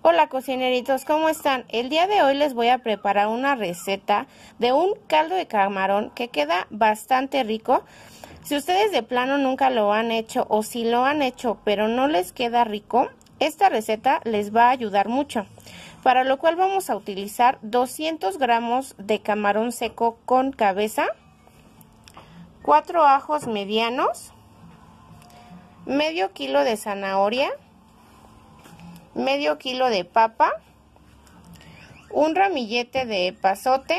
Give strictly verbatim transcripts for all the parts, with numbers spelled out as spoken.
Hola cocineritos, ¿cómo están? El día de hoy les voy a preparar una receta de un caldo de camarón que queda bastante rico. Si ustedes de plano nunca lo han hecho o si lo han hecho pero no les queda rico, esta receta les va a ayudar mucho. Para lo cual vamos a utilizar doscientos gramos de camarón seco con cabeza, cuatro ajos medianos, medio kilo de zanahoria, medio kilo de papa, un ramillete de epazote,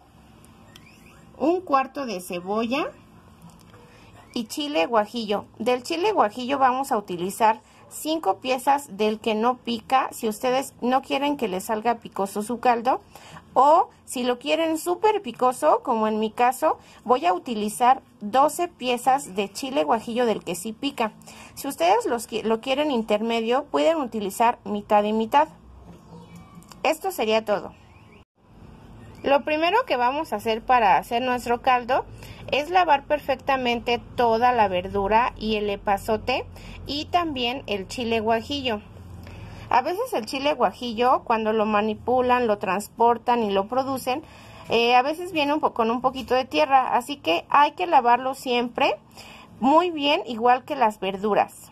un cuarto de cebolla y chile guajillo. Del chile guajillo vamos a utilizar cinco piezas del que no pica, si ustedes no quieren que les salga picoso su caldo, o si lo quieren súper picoso, como en mi caso, voy a utilizar doce piezas de chile guajillo del que sí pica. Si ustedes los, lo quieren intermedio, pueden utilizar mitad y mitad. Esto sería todo. Lo primero que vamos a hacer para hacer nuestro caldo es lavar perfectamente toda la verdura y el epazote y también el chile guajillo. A veces el chile guajillo, cuando lo manipulan, lo transportan y lo producen, eh, a veces viene un con un poquito de tierra, así que hay que lavarlo siempre muy bien, igual que las verduras.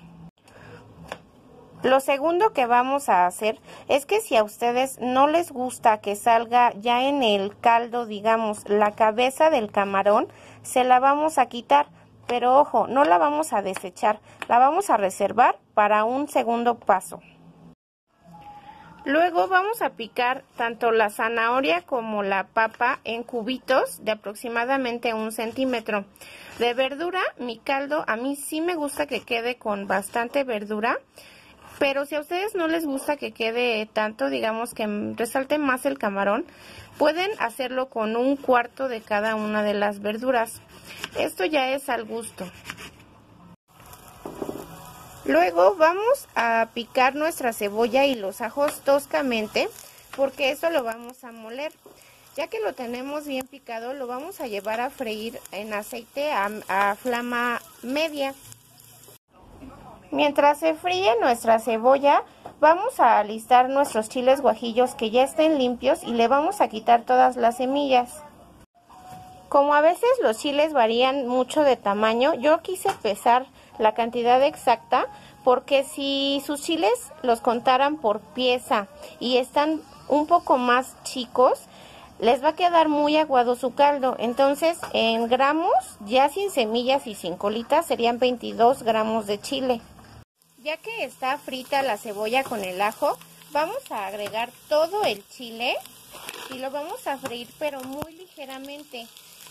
Lo segundo que vamos a hacer es que si a ustedes no les gusta que salga ya en el caldo, digamos, la cabeza del camarón, se la vamos a quitar, pero ojo, no la vamos a desechar, la vamos a reservar para un segundo paso. Luego vamos a picar tanto la zanahoria como la papa en cubitos de aproximadamente un centímetro. De verdura, mi caldo a mí sí me gusta que quede con bastante verdura, pero si a ustedes no les gusta que quede tanto, digamos que resalte más el camarón, pueden hacerlo con un cuarto de cada una de las verduras. Esto ya es al gusto. Luego vamos a picar nuestra cebolla y los ajos toscamente, porque eso lo vamos a moler. Ya que lo tenemos bien picado, lo vamos a llevar a freír en aceite a, a flama media. Mientras se fríe nuestra cebolla, vamos a alistar nuestros chiles guajillos que ya estén limpios y le vamos a quitar todas las semillas. Como a veces los chiles varían mucho de tamaño, yo quise pesar la cantidad exacta, porque si sus chiles los contaran por pieza y están un poco más chicos, les va a quedar muy aguado su caldo. Entonces en gramos, ya sin semillas y sin colitas, serían veintidós gramos de chile. Ya que está frita la cebolla con el ajo, vamos a agregar todo el chile y lo vamos a freír pero muy ligeramente.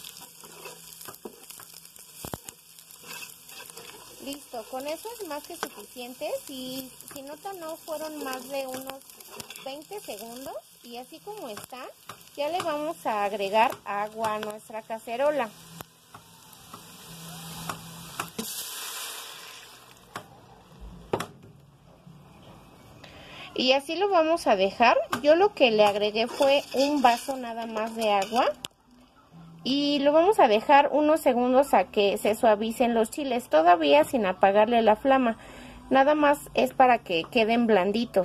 Listo, con eso es más que suficiente. Si, si notan, no fueron más de unos veinte segundos. Y así como está, ya le vamos a agregar agua a nuestra cacerola. Y así lo vamos a dejar. Yo lo que le agregué fue un vaso nada más de agua. Y lo vamos a dejar unos segundos a que se suavicen los chiles, todavía sin apagarle la flama. Nada más es para que queden blanditos.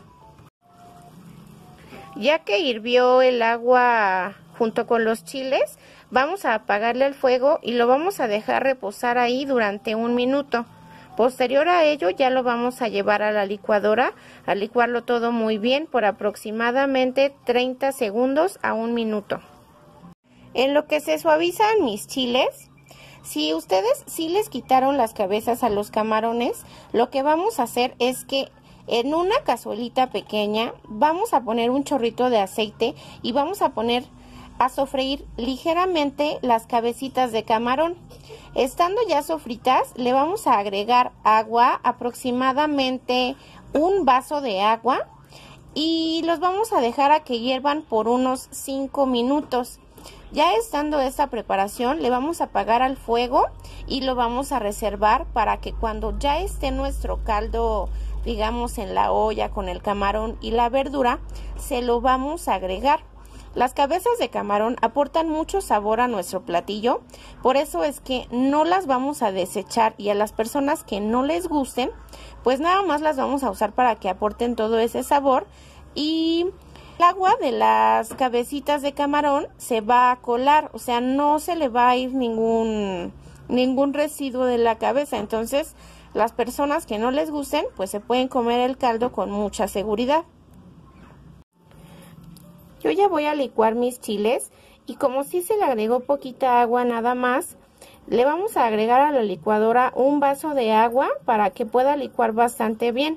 Ya que hirvió el agua junto con los chiles, vamos a apagarle el fuego y lo vamos a dejar reposar ahí durante un minuto. Posterior a ello ya lo vamos a llevar a la licuadora, a licuarlo todo muy bien por aproximadamente treinta segundos a un minuto. En lo que se suavizan mis chiles, si ustedes sí les quitaron las cabezas a los camarones, lo que vamos a hacer es que en una cazuelita pequeña vamos a poner un chorrito de aceite y vamos a poner a sofreír ligeramente las cabecitas de camarón. Estando ya sofritas, le vamos a agregar agua, aproximadamente un vaso de agua, y los vamos a dejar a que hiervan por unos cinco minutos. Ya estando esta preparación, le vamos a apagar al fuego y lo vamos a reservar para que cuando ya esté nuestro caldo, digamos, en la olla con el camarón y la verdura, se lo vamos a agregar. Las cabezas de camarón aportan mucho sabor a nuestro platillo, por eso es que no las vamos a desechar, y a las personas que no les gusten, pues nada más las vamos a usar para que aporten todo ese sabor. Y el agua de las cabecitas de camarón se va a colar, o sea, no se le va a ir ningún, ningún residuo de la cabeza. Entonces, las personas que no les gusten, pues se pueden comer el caldo con mucha seguridad. Yo ya voy a licuar mis chiles, y como sí se le agregó poquita agua nada más, le vamos a agregar a la licuadora un vaso de agua para que pueda licuar bastante bien.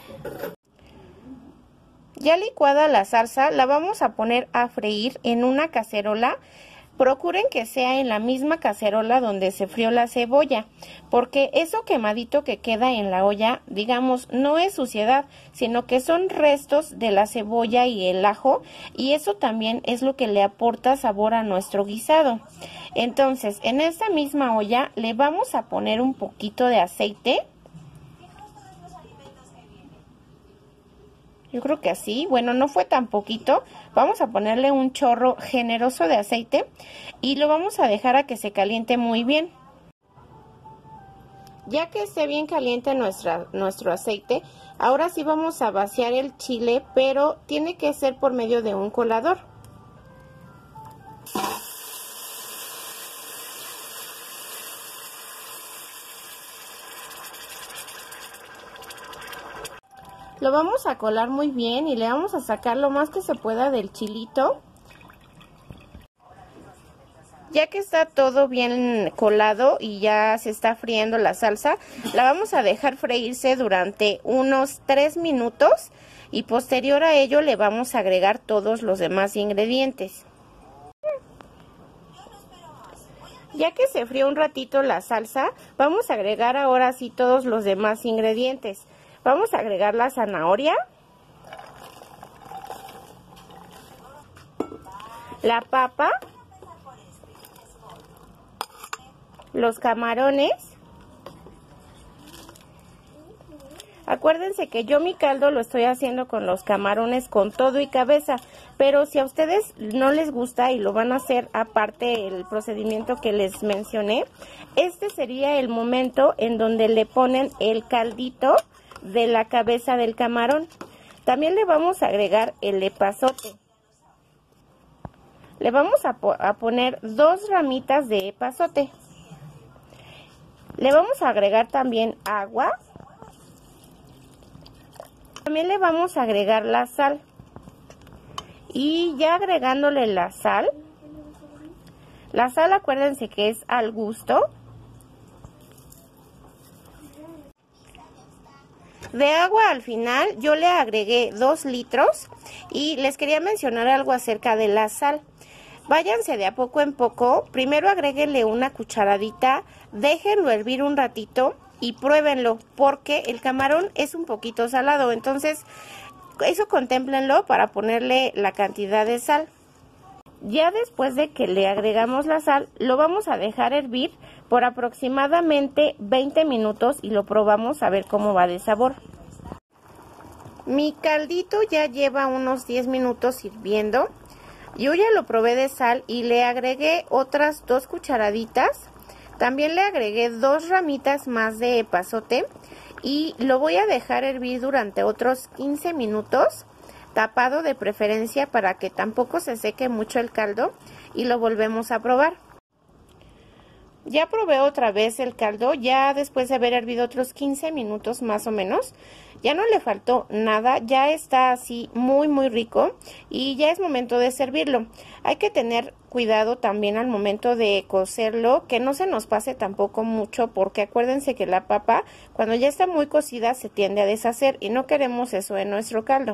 Ya licuada la salsa, la vamos a poner a freír en una cacerola. Procuren que sea en la misma cacerola donde se frió la cebolla, porque eso quemadito que queda en la olla, digamos, no es suciedad, sino que son restos de la cebolla y el ajo, y eso también es lo que le aporta sabor a nuestro guisado. Entonces, en esta misma olla le vamos a poner un poquito de aceite. Yo creo que así, bueno, no fue tan poquito. Vamos a ponerle un chorro generoso de aceite y lo vamos a dejar a que se caliente muy bien. Ya que esté bien caliente nuestra, nuestro aceite, ahora sí vamos a vaciar el chile, pero tiene que ser por medio de un colador. Lo vamos a colar muy bien y le vamos a sacar lo más que se pueda del chilito. Ya que está todo bien colado y ya se está friendo la salsa, la vamos a dejar freírse durante unos tres minutos y posterior a ello le vamos a agregar todos los demás ingredientes. Ya que se frió un ratito la salsa, vamos a agregar ahora sí todos los demás ingredientes. Vamos a agregar la zanahoria, la papa, los camarones. Acuérdense que yo mi caldo lo estoy haciendo con los camarones con todo y cabeza, pero si a ustedes no les gusta y lo van a hacer aparte el procedimiento que les mencioné, este sería el momento en donde le ponen el caldito de la cabeza del camarón. También le vamos a agregar el epazote. Le vamos a, po a poner dos ramitas de epazote. Le vamos a agregar también agua. También le vamos a agregar la sal. Y ya agregándole la sal, la sal acuérdense que es al gusto. De agua al final yo le agregué dos litros y les quería mencionar algo acerca de la sal. Váyanse de a poco en poco, primero agréguenle una cucharadita, déjenlo hervir un ratito y pruébenlo porque el camarón es un poquito salado, entonces eso contémplenlo para ponerle la cantidad de sal. Ya después de que le agregamos la sal, lo vamos a dejar hervir por aproximadamente veinte minutos y lo probamos a ver cómo va de sabor. Mi caldito ya lleva unos diez minutos hirviendo. Yo ya lo probé de sal y le agregué otras dos cucharaditas. También le agregué dos ramitas más de epazote y lo voy a dejar hervir durante otros quince minutos. Tapado de preferencia para que tampoco se seque mucho el caldo y lo volvemos a probar. Ya probé otra vez el caldo, ya después de haber hervido otros quince minutos más o menos. Ya no le faltó nada, ya está así muy muy rico y ya es momento de servirlo. Hay que tener cuidado también al momento de cocerlo, que no se nos pase tampoco mucho porque acuérdense que la papa cuando ya está muy cocida se tiende a deshacer y no queremos eso en nuestro caldo.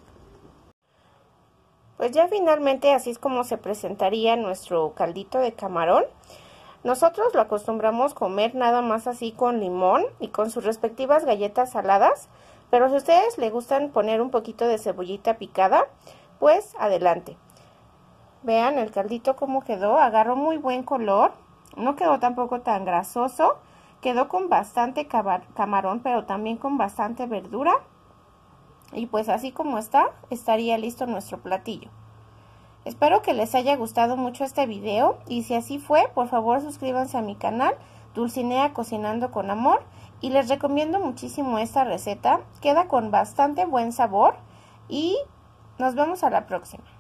Pues ya finalmente así es como se presentaría nuestro caldito de camarón. Nosotros lo acostumbramos comer nada más así con limón y con sus respectivas galletas saladas, pero si a ustedes les gustan poner un poquito de cebollita picada, pues adelante. Vean el caldito cómo quedó, agarró muy buen color, no quedó tampoco tan grasoso, quedó con bastante camarón, pero también con bastante verdura. Y pues así como está, estaría listo nuestro platillo. Espero que les haya gustado mucho este video y si así fue, por favor suscríbanse a mi canal Dulcinea Cocinando con Amor y les recomiendo muchísimo esta receta. Queda con bastante buen sabor y nos vemos a la próxima.